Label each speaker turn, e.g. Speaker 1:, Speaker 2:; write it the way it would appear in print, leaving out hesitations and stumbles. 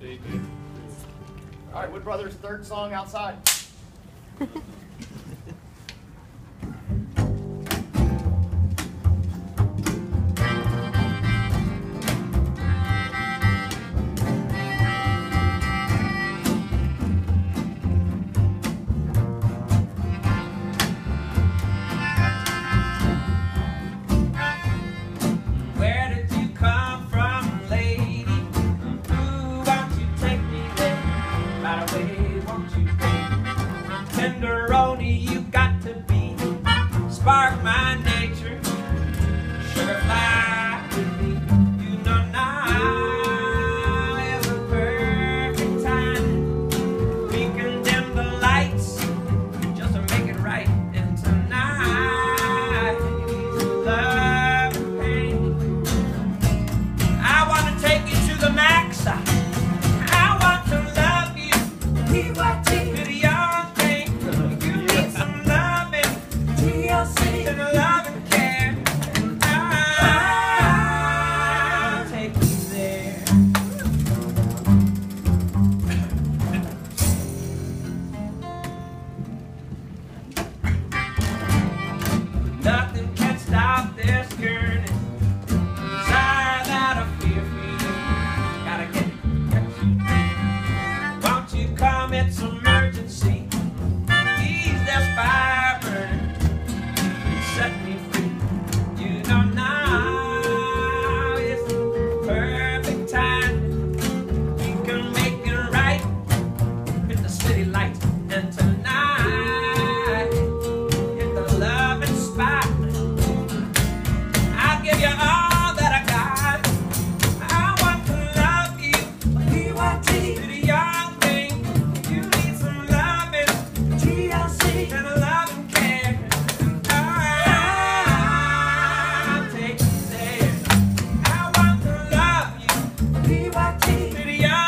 Speaker 1: All right, Wood Brothers' third song, Outside.
Speaker 2: Tenderoni, you got to be. Spark my nature. Sugar fly with me. You know now is a perfect time. We can dim the lights just to make it right. And tonight is love and pain. I want to take you to the max. I want to love you. PYT. And love and care, and I'll take you there. Nothing can stop this yearning, desire that I feel for you. Gotta get you. Won't you come? It's emergency. Ease this fire burning. Set me free. You know now is the perfect time. We can make it right in the city light. And tonight, in the love and spot, I'll give you all that I got. I want to love you. PYT. To the young thing, you need some loving. TLC. And a loving care. PYT. To the young